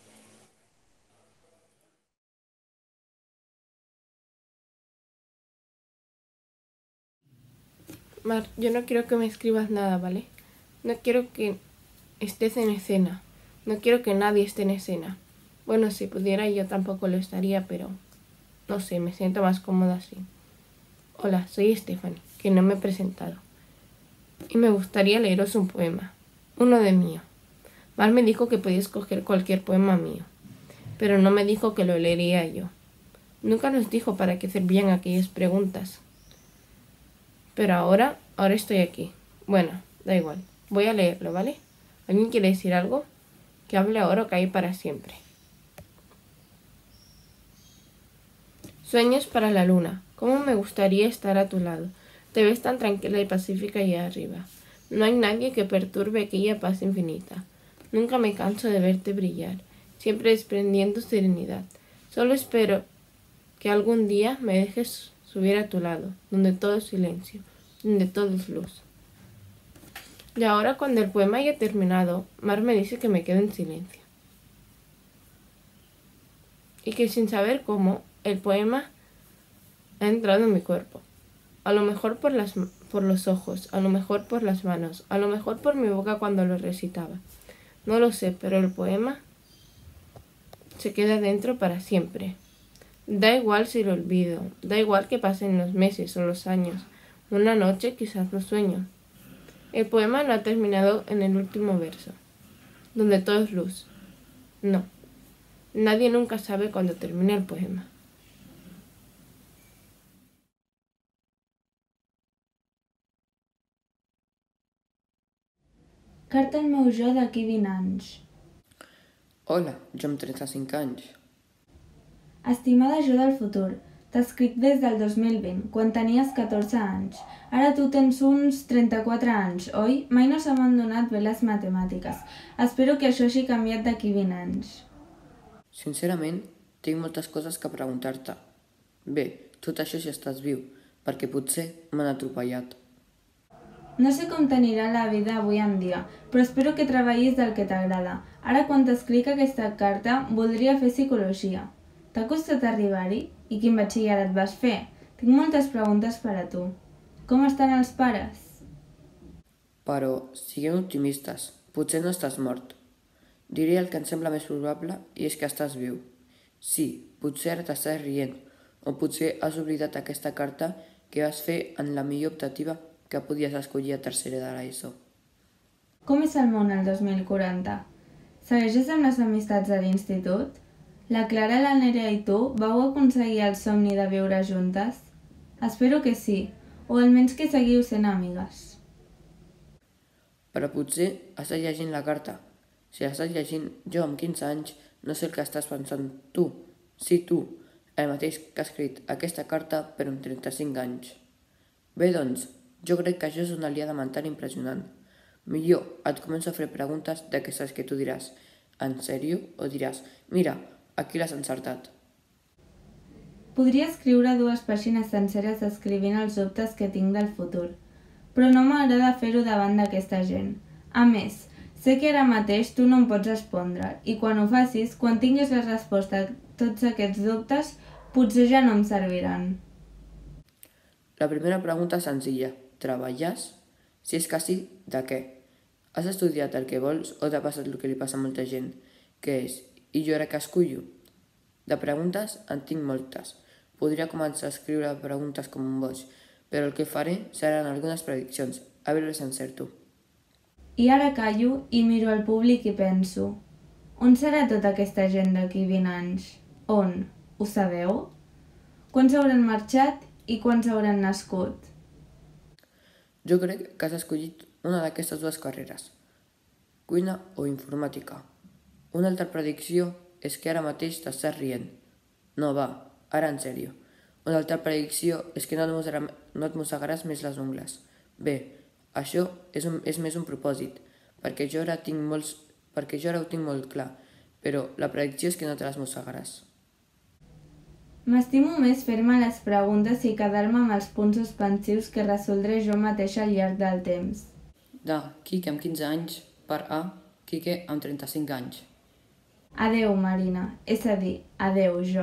Mar, yo no quiero que me escribas nada, ¿vale? No quiero que estés en escena. No quiero que nadie esté en escena. Bueno, si pudiera yo tampoco lo estaría, pero no sé, me siento más cómoda así. Hola, soy Stephanie, que no me he presentado. Y me gustaría leeros un poema, uno de mío. Mar me dijo que podía escoger cualquier poema mío, pero no me dijo que lo leería yo. Nunca nos dijo para qué servían aquellas preguntas. Pero ahora estoy aquí. Bueno, da igual. Voy a leerlo, ¿vale? ¿Alguien quiere decir algo? Que hable ahora o cae para siempre. Sueños para la luna. ¿Cómo me gustaría estar a tu lado? Te ves tan tranquila y pacífica allá arriba. No hay nadie que perturbe aquella paz infinita. Nunca me canso de verte brillar, siempre desprendiendo serenidad. Solo espero que algún día me dejes subir a tu lado, donde todo es silencio, donde todo es luz. Y ahora, cuando el poema haya terminado, Mar me dice que me quede en silencio. Y que sin saber cómo, el poema ha entrado en mi cuerpo. a lo mejor por los ojos, a lo mejor por las manos, a lo mejor por mi boca cuando lo recitaba. No lo sé, pero el poema se queda dentro para siempre. Da igual si lo olvido, da igual que pasen los meses o los años. Una noche quizás lo sueño. El poema no ha terminado en el último verso, donde todo es luz. No, nadie nunca sabe cuándo termina el poema. Carta al meu jo d'aquí 20 anys. Hola, jo amb 35 anys. Estimada jo del futur, t'escric des del 2020, quan tenies 14 anys. Ara tu tens uns 34 anys, oi? Mai no se m'han donat bé les matemàtiques. Espero que això hagi canviat d'aquí 20 anys. Sincerament, tinc moltes coses que preguntar-te. Bé, tot això si estàs viu, perquè potser m'han atropellat. No sé com t'anirà la vida avui en dia, però espero que treballis del que t'agrada. Ara, quan t'escric aquesta carta, voldria fer psicologia. T'ha costat arribar-hi? I quin batxillerat vas fer? Tinc moltes preguntes per a tu. Com estan els pares? Però siguem optimistes. Potser no estàs mort. Diré el que em sembla més probable i és que estàs viu. Sí, potser ara t'estàs rient, o potser has oblidat aquesta carta que vas fer en la millor optativa que podies escollir a tercera de l'ESO. Com és el món el 2040? Segueixes amb les amistats de l'institut? La Clara, la Nerea i tu vau aconseguir el somni de viure juntes? Espero que sí, o almenys que seguiu sent amigues. Però potser estàs llegint la carta. Si l'estàs llegint jo amb 15 anys, no sé el que estàs pensant tu. Sí, tu, el mateix que ha escrit aquesta carta però amb 35 anys. Bé, doncs, jo crec que això és una aliada mental impressionant. Millor et començo a fer preguntes d'aquestes que tu diràs «En sèrio?» o diràs «Mira, aquí l'has encertat». Podria escriure 2 pàgines senceres descrivint els dubtes que tinc del futur, però no m'agrada fer-ho davant d'aquesta gent. A més, sé que ara mateix tu no em pots respondre, i quan ho facis, quan tinguis la resposta a tots aquests dubtes, potser ja no em serviran. La primera pregunta és senzilla. Treballes? Si és que sí, de què? Has estudiat el que vols o t'ha passat el que li passa a molta gent? Què és? I jo ara què escullo? De preguntes en tinc moltes. Podria començar a escriure preguntes com un boig, però el que faré seran algunes prediccions, a veure si encerto. I ara callo i miro al públic i penso: on serà tota aquesta gent d'aquí 20 anys? On? Ho sabeu? Quants hauran marxat i quants hauran nascut? Jo crec que has escollit una d'aquestes 2 carreres, cuina o informàtica. Una altra predicció és que ara mateix t'estàs rient. No, va, ara en sèrio. Una altra predicció és que no et mossegaràs més les ungles. Bé, això és més un propòsit, perquè jo ara ho tinc molt clar, però la predicció és que no te les mossegaràs. M'estimo més fer-me les preguntes i quedar-me amb els punts suspensius que resoldré jo mateixa al llarg del temps. Quique amb 15 anys per A, Quique amb 35 anys. Adeu, Marina, és a dir, adeu, jo.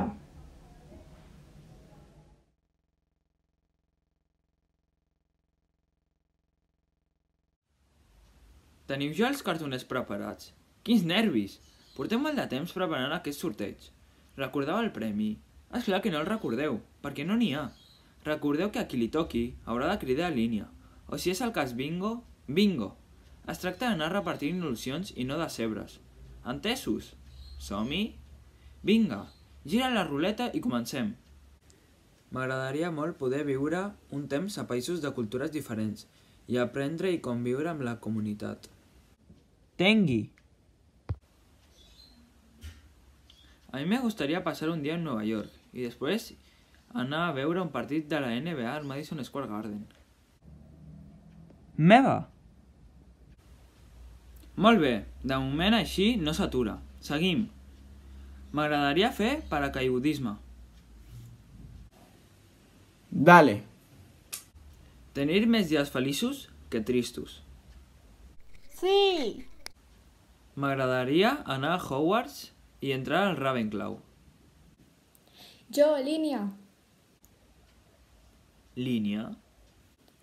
Teniu ja els cartoners preparats? Quins nervis! Portem molt de temps preparant aquest sorteig. Recordeu el premi? Esclar que no el recordeu, perquè no n'hi ha. Recordeu que a qui li toqui haurà de cridar a línia. O si és el cas bingo, bingo! Es tracta d'anar repartint il·lusions i no decebres. Entesos? Som-hi? Vinga, gira la ruleta i comencem. M'agradaria molt poder viure un temps a països de cultures diferents i aprendre i conviure amb la comunitat. Tengui! A mí me gustaría pasar un día en Nueva York y después anar a veure un partit de la NBA al Madison Square Garden. Meva! Molt bé, de moment així no s'atura. Seguim. M'agradaria fer paracaigudisme. Dale. Tenir més dies feliços que tristos. Sí! M'agradaria anar a Hogwarts i entrar al Ravenclaw. Jo, línia. Línia?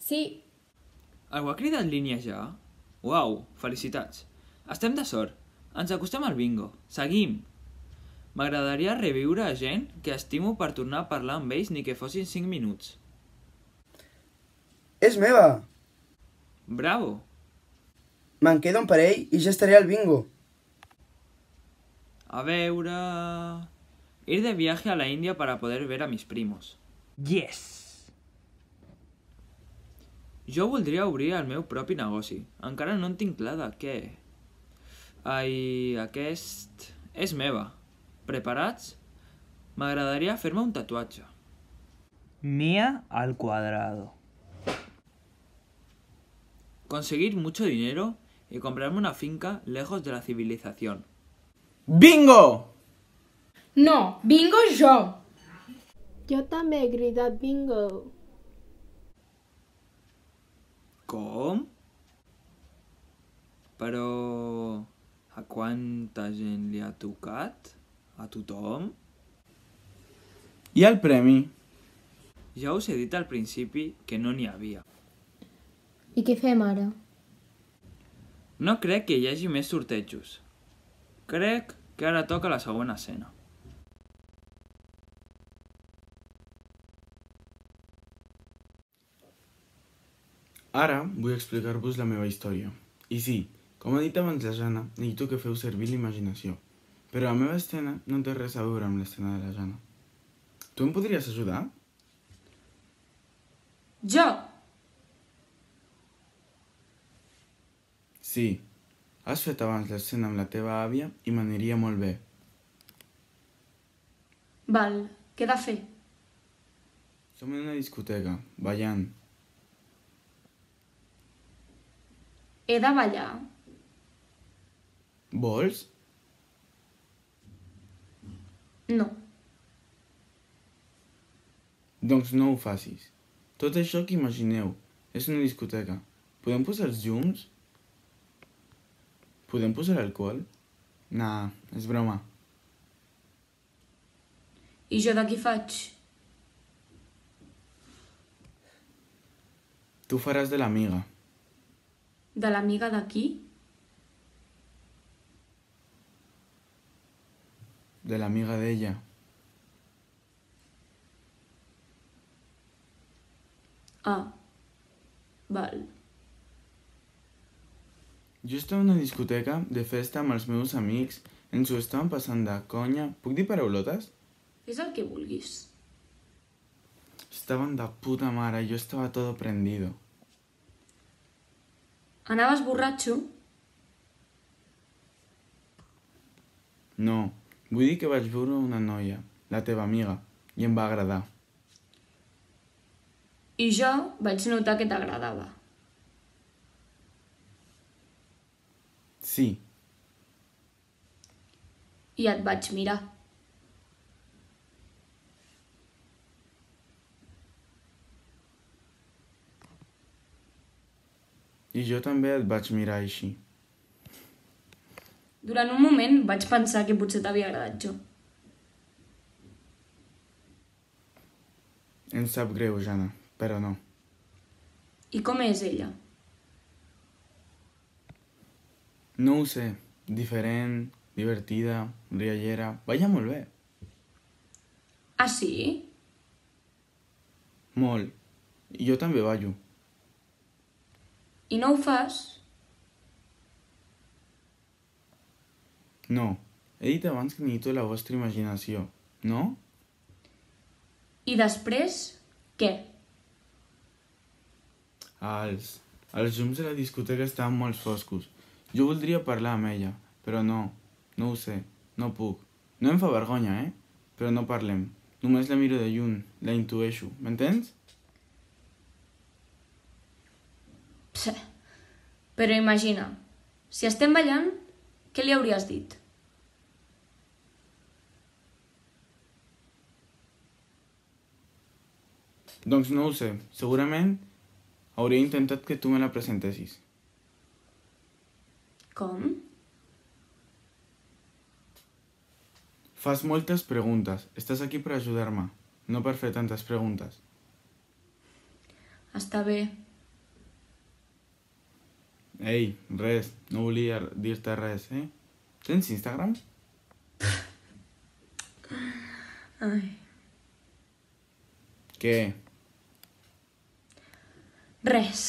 Sí. Algú ha cridat línia ja? Uau, felicitats. Estem de sort. Ens acostem al bingo. Seguim. M'agradaria reviure a gent que estimo per tornar a parlar amb ells ni que fossin 5 minuts. És meva! Bravo! Me'n queda un parell i ja estaré al bingo. A veure... Ir de viaje a la India para poder ver a mis primos. Yes! Jo voldria obrir el meu propi negoci. Encara no en tinc clar de què. Ai, aquest... és meva. Preparats? M'agradaria fer-me un tatuatge. Mía al cuadrado. Conseguir mucho dinero y comprarme una finca lejos de la civilización. Bingo! No, bingo jo! Jo també he cridat bingo. Com? Però... a quanta gent li ha tocat? A tothom? I el premi? Ja us he dit al principi que no n'hi havia. I què fem ara? No crec que hi hagi més sortejos. Crec que ara toca la segona escena. Ara vull explicar-vos la meva història. I sí, com ha dit abans la Jana, necessito que feu servir l'imaginació. Però la meva escena no té res a veure amb l'escena de la Jana. Tu em podries ajudar? Jo? Sí. Has fet abans l'escena amb la teva àvia i m'aniria molt bé. Val, què he de fer? Som en una discoteca, ballant. He de ballar? Vols? No. Doncs no ho facis. Tot això que imagineu és una discoteca. Podem posar els llums? Podem posar alcohol? Nah, és broma. I jo de qui faig? Tu faràs de l'amiga. De l'amiga de qui? De l'amiga d'ella. Ah, val. Jo estava en una discoteca de festa amb els meus amics, ens ho estàvem passant de conya. Puc dir paraulotes? Fes el que vulguis. Estaven de puta mare, jo estava todo prendido. Anaves borratxo? No, vull dir que vaig veure una noia, la teva amiga, i em va agradar. I jo vaig notar que t'agradava. Sí. I et vaig mirar. I jo també et vaig mirar així. Durant un moment vaig pensar que potser t'havia agradat jo. Em sap greu, Jana, però no. I com és ella? No ho sé. Diferent, divertida, riallera... Balla molt bé. Ah, sí? Molt. I jo també ballo. I no ho fas? No. He dit abans que necessito la vostra imaginació, no? I després, què? Els llums de la discoteca estaven molt foscos. Jo voldria parlar amb ella, però no ho sé, no puc. No em fa vergonya, Però no parlem. Només la miro de lluny, la intueixo, m'entens? Pse. Però imagina, si estem ballant, què li hauries dit? Doncs no ho sé. Segurament hauria intentat que tu me la presentessis. Com? Fas moltes preguntes. Estàs aquí per ajudar-me, no per fer tantes preguntes. Està bé, Ei, res, no volia dir-te res, eh? Tens Instagram? Ai. Què? Res.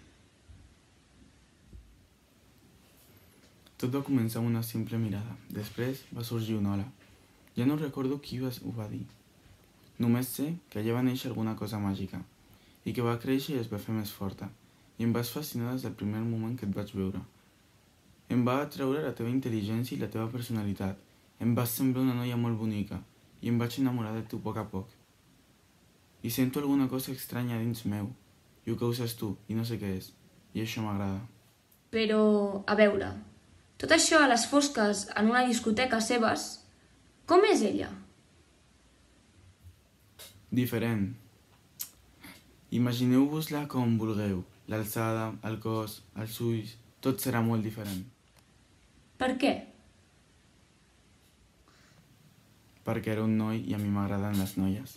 Tot va començar amb una simple mirada. Després va sorgir una ola. Ja no recordo qui ho va dir. Només sé que allà va néixer alguna cosa màgica i que va créixer i es va fer més forta. I em vas fascinar des del primer moment que et vaig veure. Em va atreure la teva intel·ligència i la teva personalitat. Em vas semblar una noia molt bonica i em vaig enamorar de tu a poc a poc. I sento alguna cosa estranya dins meu i ho causes tu i no sé què és. I això m'agrada. Però, a veure, tot això a les fosques en una discoteca seves, com és ella? Diferent. Imagineu-vos-la com vulgueu. L'alçada, el cos, els ulls, tot serà molt diferent. Per què? Perquè era un noi i a mi m'agraden les noies.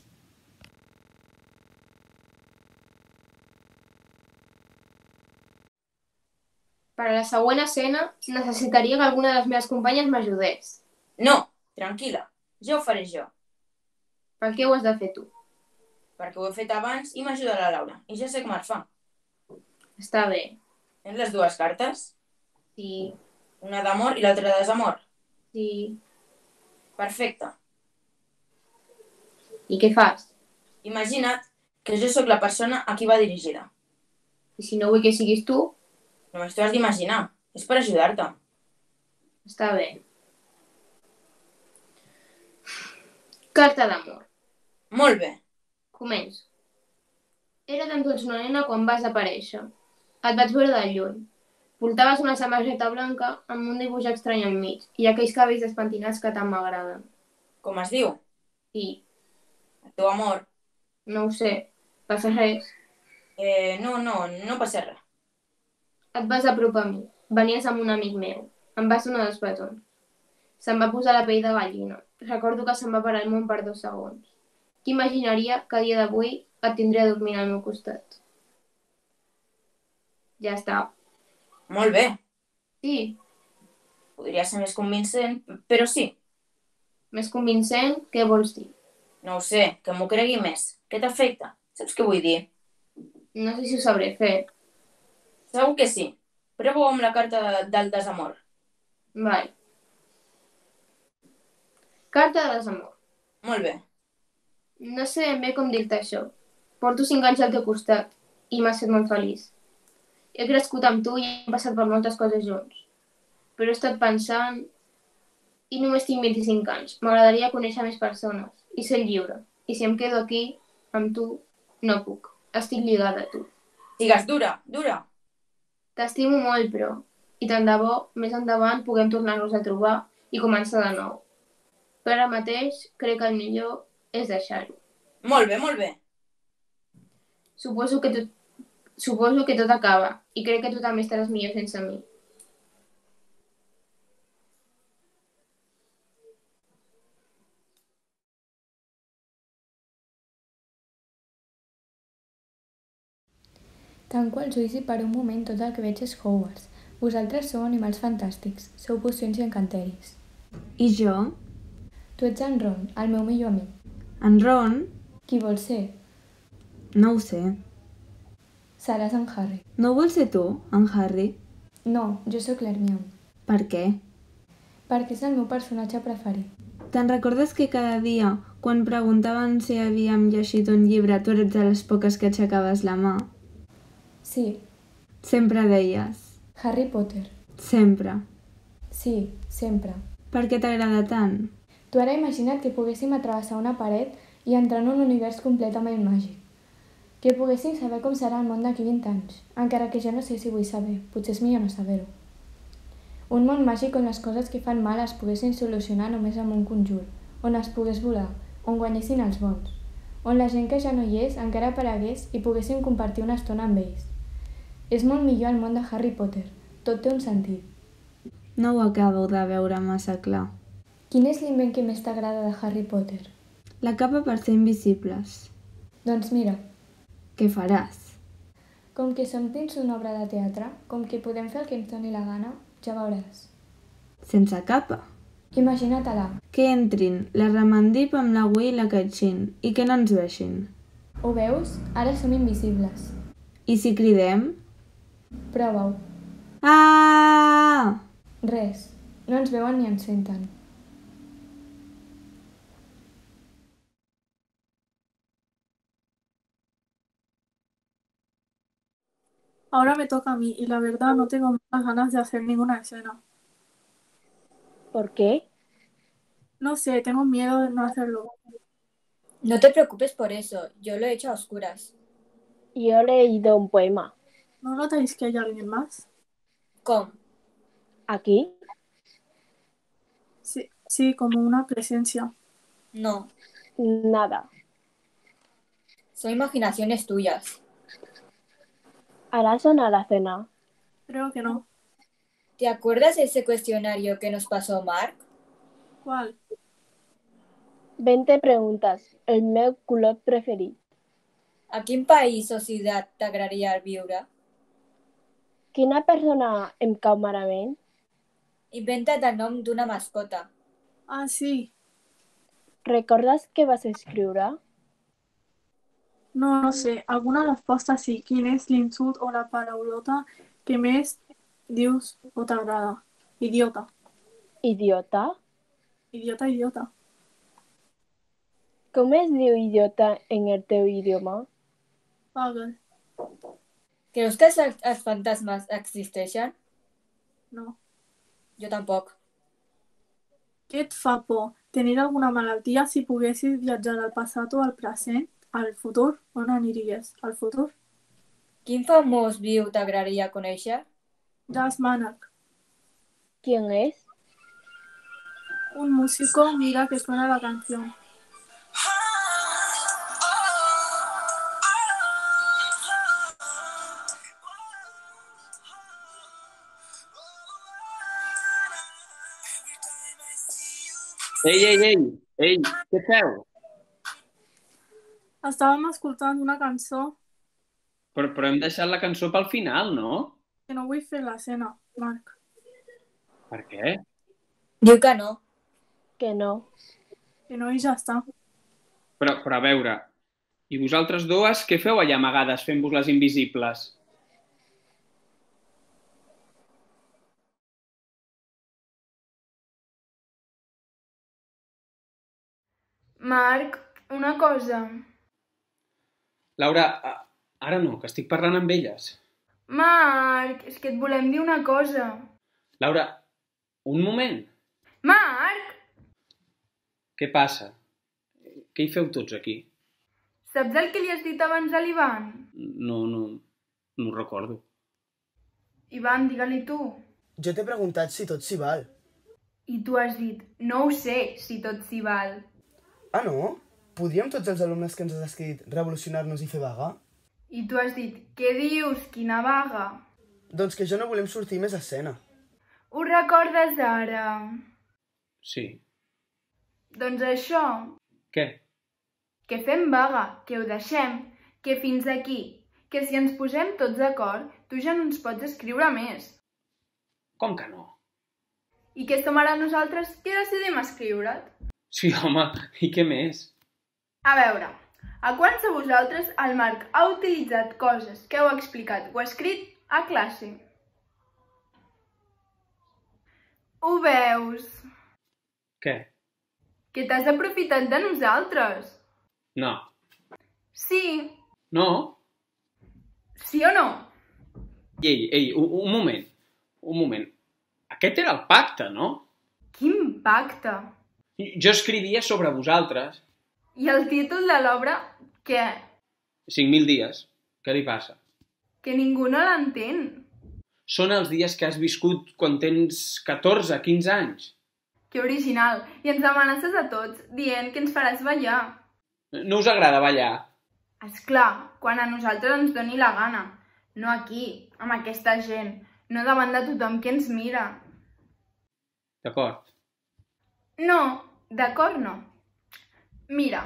Per a la següent escena, necessitaria que alguna de les meves companyes m'ajudés. No, tranquil·la, ja ho faré jo. Per què ho has de fer tu? Perquè ho he fet abans i m'ajuda la Laura, i ja sé com es fa. Està bé. Tens les dues cartes? Sí. Una d'amor i l'altra de desamor? Sí. Perfecte. I què fas? Imagina't que jo sóc la persona a qui va dirigida. I si no vull que siguis tu? Només t'ho has d'imaginar. És per ajudar-te. Està bé. Carta d'amor. Molt bé. Començo. Era tan dolç una nena quan vas aparèixer. Et vaig veure de lluny. Portaves una samarreta blanca amb un dibuix estrany al mig i aquells cabells despentinats que tant m'agraden. Com es diu? Sí. El teu amor? No ho sé. Passa res? No passa res. Et vas apropar a mi. Venies amb un amic meu. Em vas donar 2 petons. Se'm va posar la pell de gallina. Recordo que se'm va parar el món per 2 segons. Qui imaginaria que a dia d'avui et tindria dormint al meu costat? Ja està. Molt bé. Sí. Podria ser més convincent, però sí. Més convincent? Què vols dir? No ho sé, que m'ho cregui més. Què t'afecta? Saps què vull dir? No sé si ho sabré fer. Segur que sí. Prova-ho amb la carta del desamor. Vale. Carta de desamor. Molt bé. No sé ben bé com dir-te això. Porto 5 anys al teu costat i m'has fet molt feliç. He crescut amb tu i hem passat per moltes coses junts. Però he estat pensant... I només tinc 25 anys. M'agradaria conèixer més persones i ser lliure. I si em quedo aquí, amb tu, no puc. Estic lligada a tu. Digues dura, dura. T'estimo molt, però... I tant de bo, més endavant, puguem tornar-nos a trobar i començar de nou. Però ara mateix, crec que el millor és deixar-ho. Molt bé, molt bé. Suposo que tot acaba i crec que tu també estaràs millor sense mi. Tanco els ulls i per un moment tot el que veig és Hogwarts. Vosaltres sou animals fantàstics, sou pocions i encanteris. I jo? Tu ets en Ron, el meu millor amic. En Ron? Qui vols ser? No ho sé. Seràs en Harry. No vols ser tu, en Harry? No, jo sóc l'Hermione. Per què? Perquè és el meu personatge preferit. Te'n recordes que cada dia, quan preguntaven si havíem llegit un llibre, tu eres de les poques que aixecaves la mà? Sí. Sempre deies. Harry Potter. Sempre. Sí, sempre. Per què t'agrada tant? Tu ara imagina't que poguéssim atravessar una paret i entrar en un univers completament màgic. Que poguéssim saber com serà el món d'aquí 20 anys, encara que jo no sé si vull saber, potser és millor no saber-ho. Un món màgic on les coses que fan mal es poguessin solucionar només amb un conjur, on es pogués volar, on guanyessin els bons, on la gent que ja no hi és encara aparegués i poguessin compartir una estona amb ells. És molt millor el món de Harry Potter. Tot té un sentit. No ho acabo de veure massa clar. Quin és l'invent que més t'agrada de Harry Potter? La capa per ser invisibles. Doncs mira. Què faràs? Com que som dins una obra de teatre, com que podem fer el que ens doni la gana, ja veuràs. Sense capa. Imagina-te-la. Que entrin la Ramandip amb la Wii i la Caixin i que no ens veixin. Ho veus? Ara som invisibles. I si cridem? Prova-ho. Ah! Res. No ens veuen ni ens senten. Ahora me toca a mí y la verdad no tengo muchas ganas de hacer ninguna escena. ¿Por qué? No sé, tengo miedo de no hacerlo. No te preocupes por eso, yo lo he hecho a oscuras. Yo he leído un poema. ¿No notáis que hay alguien más? ¿Cómo? ¿Aquí? Sí, como una presencia. No. Nada. Son imaginaciones tuyas. ¿Hará sonar la cena? Creo que no. ¿Te acuerdas de ese cuestionario que nos pasó Marc? ¿Cuál? 20 preguntas. El meu color preferit. A quin país o ciutat t'agradaria viure? Quina persona em cau malament? Inventa't el nom d'una mascota. Ah, sí. Recordes què vas escriure? No sé. Alguna resposta sí. Quin és l'insult o la paraulota que més dius o t'agrada? Idiota. Idiota? Idiota. Com es diu idiota en el teu idioma? Pagel. Creus que els fantasmes existeixen? No. Jo tampoc. Què et fa por? Tenir alguna malaltia? Si poguessis viatjar al passat o al present? Al futur? On aniries? Al futur? Quin famós viu t'agradaria conèixer? Jas Manach. ¿Quién es? Un músico, mira que suena la canción. Ei, què feu? Estàvem escoltant una cançó. Però hem deixat la cançó pel final, no? Que no vull fer l'escena, Marc. Per què? Diu que no. Que no. Que no i ja està. Però a veure, i vosaltres dues què feu allà amagades fent-vos les invisibles? Marc, una cosa. Laura, ara no, que estic parlant amb elles. Marc, és que et volem dir una cosa. Laura, un moment. Marc! Què passa? Què hi feu tots aquí? Saps el que li has dit abans a l'Ivan? No ho recordo. Ivan, digue-li tu. Jo t'he preguntat si tot s'hi val. I tu has dit, no ho sé, si tot s'hi val. Ah, no? Podríem tots els alumnes que ens has escrit revolucionar-nos i fer vaga? I tu has dit, què dius, quina vaga? Doncs que jo no volem sortir més a escena. Ho recordes ara? Sí. Doncs això. Què? Que fem vaga, que ho deixem, que fins aquí, que si ens posem tots d'acord, tu ja no ens pots escriure més. Com que no? I que som ara nosaltres que decidim escriure't? Sí, home, i què més? A veure, a quants de vosaltres el Marc ha utilitzat coses que heu explicat o escrit a classe? Ho veus? Què? Que t'has aprofitat de nosaltres. No. Sí. No? Sí o no? Ei, un moment. Aquest era el pacte, no? Quin pacte? Jo escrivia sobre vosaltres. I el títol de l'obra, què? 5.000 dies. Què li passa? Que ningú no l'entén. Són els dies que has viscut quan tens 14, 15 anys. Que original. I ens amenaces a tots, dient que ens faràs ballar. No us agrada ballar? Esclar, quan a nosaltres ens doni la gana. No aquí, amb aquesta gent. No davant de tothom que ens mira. D'acord. No, d'acord no. Mira,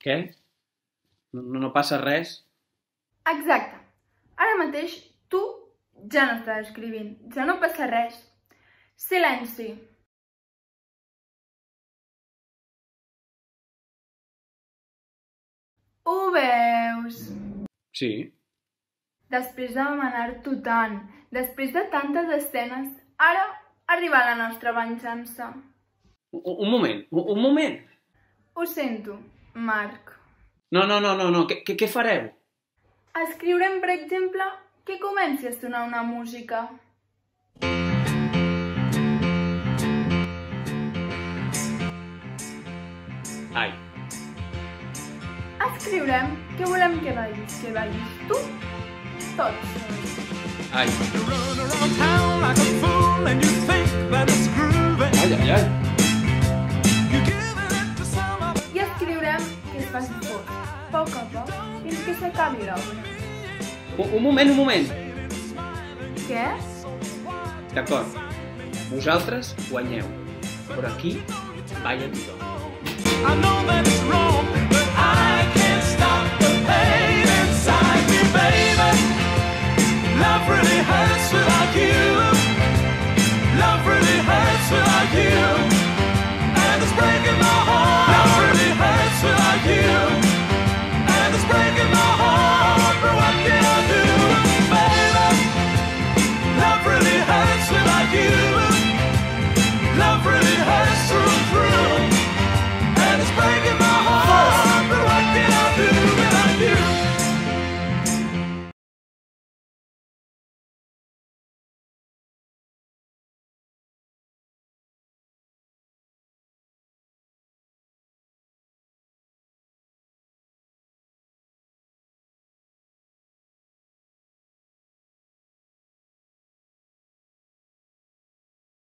Què? No passa res? Exacte. Ara mateix tu ja no estàs escrivint, ja no passa res. Silenci. Ho veus? Sí. Després de demanar-t'ho tant, després de tantes escenes, ara arriba la nostra venjança. Un moment. Ho sento, Marc. No. Què fareu? Escriurem, per exemple, que comenci a sonar una música. Ai. Escriurem que volem que ballis tu, tots. Ai. I escriurem que es faci fort, a poc, fins que s'acabi l'obra. Un moment. Què? D'acord. Vosaltres guanyeu. Però aquí balla tothom. I know that it's wrong.